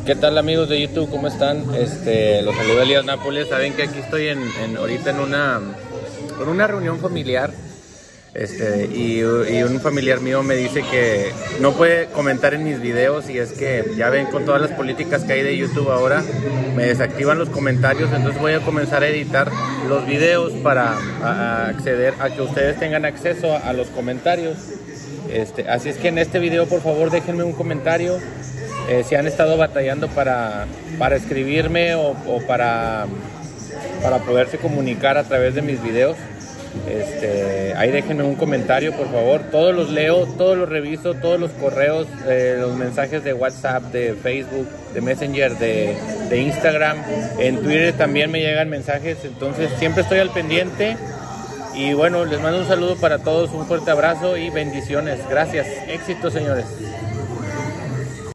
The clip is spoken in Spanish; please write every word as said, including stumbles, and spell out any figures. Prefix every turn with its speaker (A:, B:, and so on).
A: ¿Qué tal, amigos de YouTube? ¿Cómo están? Este, los saluda Elías Nápoles. Saben que aquí estoy en, en, ahorita en una, en una reunión familiar. Este, y, y un familiar mío me dice que no puede comentar en mis videos, y es que ya ven, con todas las políticas que hay de YouTube ahora, me desactivan los comentarios. Entonces voy a comenzar a editar los videos para a, a acceder a que ustedes tengan acceso a, a los comentarios. Este, así es que en este video, por favor, déjenme un comentario. Eh, si han estado batallando para, para escribirme o, o para, para poderse comunicar a través de mis videos, este, ahí déjenme un comentario, por favor. Todos los leo, todos los reviso, todos los correos, eh, los mensajes de WhatsApp, de Facebook, de Messenger, de, de Instagram. En Twitter también me llegan mensajes, entonces siempre estoy al pendiente. Y bueno, les mando un saludo para todos, un fuerte abrazo y bendiciones. Gracias. Éxito, señores.